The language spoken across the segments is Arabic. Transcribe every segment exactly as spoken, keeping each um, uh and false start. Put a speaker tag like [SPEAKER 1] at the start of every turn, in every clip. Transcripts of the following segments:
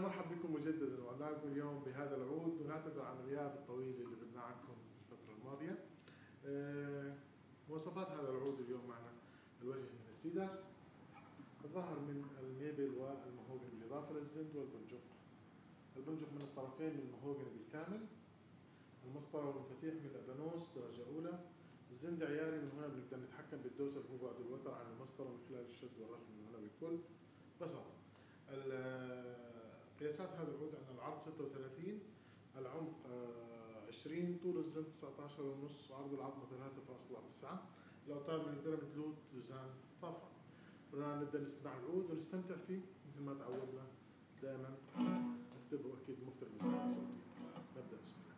[SPEAKER 1] مرحبا بكم مجددا، ومعكم اليوم بهذا العود، ونعتذر عن الغياب الطويل اللي غبنا عنكم في الفترة الماضية. أه مواصفات هذا العود اليوم معنا: الوجه من السيدر، الظهر من الميبل والمهوجني بالإضافة للزند والبنجق، البنجق من الطرفين من المهوجني بالكامل، المسطرة والمفاتيح من الأبانوس درجة أولى، الزند عياري. من هنا بنقدر نتحكم بالدوسر هو بعد الوتر عن المسطرة من خلال الشد والرخي من هنا بكل بساطة. قياسات هذا العود عندنا: العرض ستة وثلاثين، العمق عشرين، طول الزند تسعة عشر ونص، وعرض العظمة ثلاثة فاصلة تسعة. الأوتار من البيراميد لوت توزان طافة. ونبدأ نسمع العود ونستمتع فيه مثل ما تعودنا دائما. نكتبه أكيد مكتب المساعد الصوتي. نبدأ بسم الله.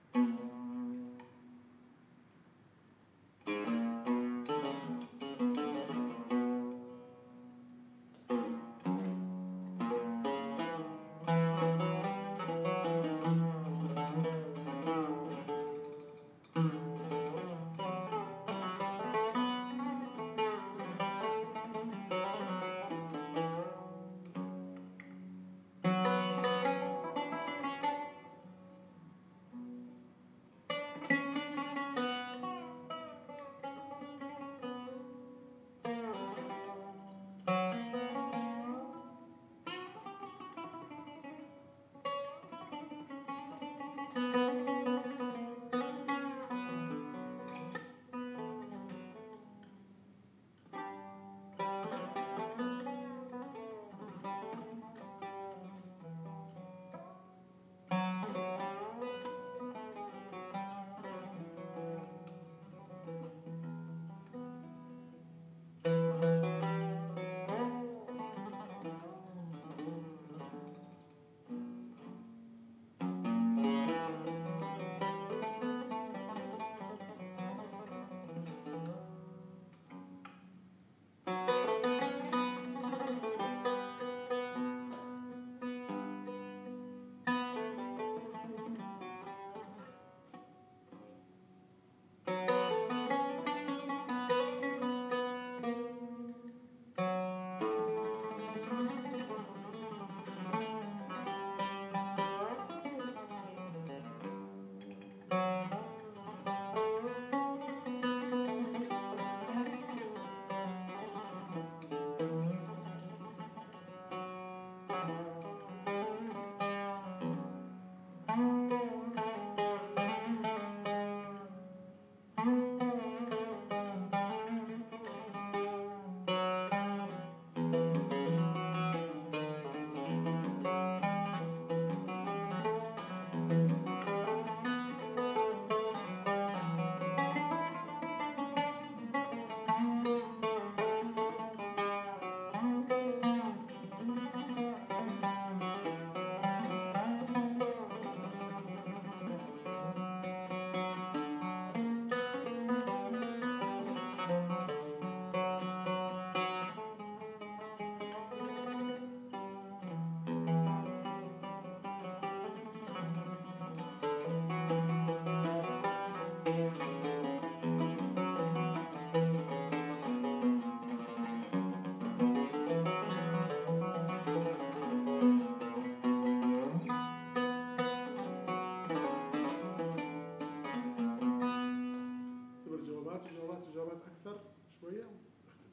[SPEAKER 1] جوابات وجوابات أكثر شوية ونختم.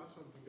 [SPEAKER 1] اسفل